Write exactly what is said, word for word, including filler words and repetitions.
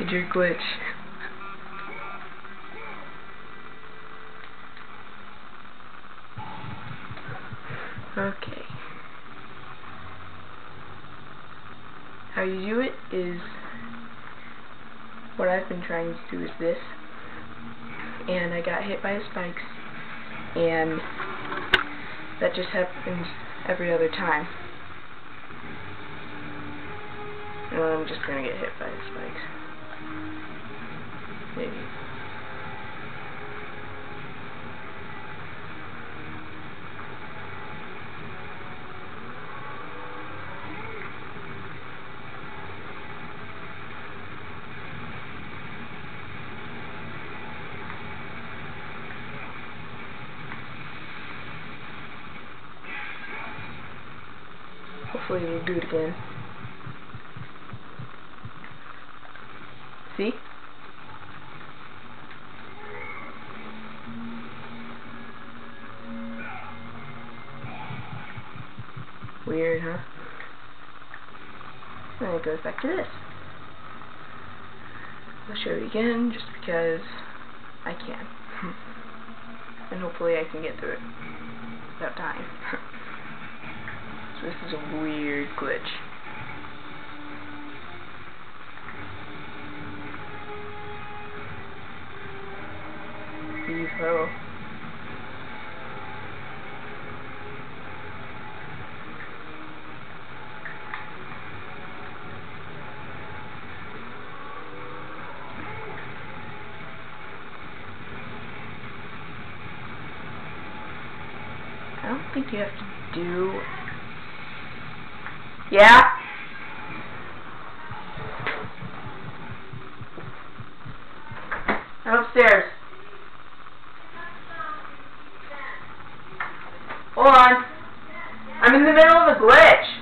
major glitch. Okay. How you do it is, what I've been trying to do is this, and I got hit by the spikes, and that just happens every other time. And then I'm just gonna get hit by the spikes. Maybe. Hopefully we'll do it again. See? Weird, huh? Then it goes back to this. I'll show you again just because I can. And hopefully I can get through it without dying. So this is a weird glitch. Evo. I don't think you have to do... Yeah? I'm upstairs. Hold on. I'm in the middle of a glitch.